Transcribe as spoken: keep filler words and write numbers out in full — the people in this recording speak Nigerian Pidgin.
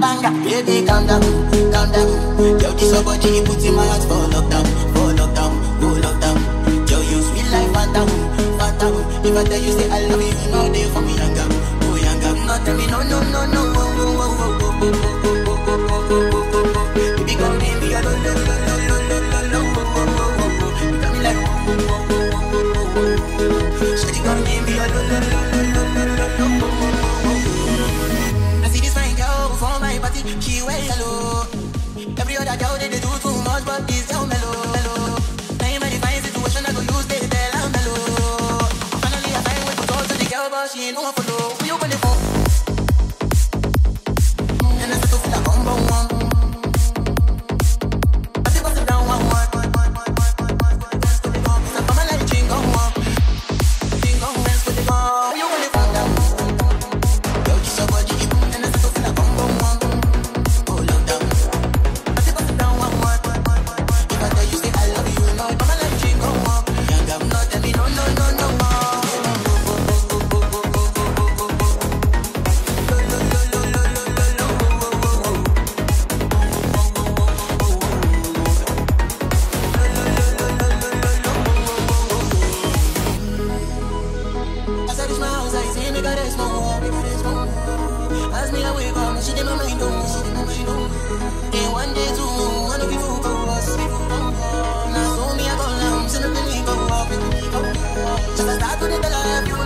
Baby, calm down, calm down. Yo, this your body, you put in my heart for lockdown, for lockdown, for lockdown. Yo, you sweet like phantom, phantom. If I tell you say I love you, you know they for me young girl, oh young girl. No tell me no, no, no, no, oh, oh, oh, oh, oh, oh, oh, oh, oh, oh. Baby, come give me a lo, lo, lo, lo, lo, lo, lo, oh, oh, oh, oh, oh. You got me like oh, oh, oh, oh, oh, oh. Shawty, come give me a lo, lo, lo, lo, lo, lo, lo, oh, oh, oh, oh. I see this fine girl for my party, she wear yellow. Every other girl they, they do too much, but this girl mellow, mellow. Now in my divine situation, I go use they tell her mellow. Finally I find way to talk to the girl, but she ain't no one follow. Who you gonna phone? And I start to feel like I'm wrong, wrong. I think what's down one one. I'm a like jingle one, jingle hands with the ball. Who you gonna phone down? Yo, this your body, and I start to feel like I'm wrong, wrong. Just start to the love you.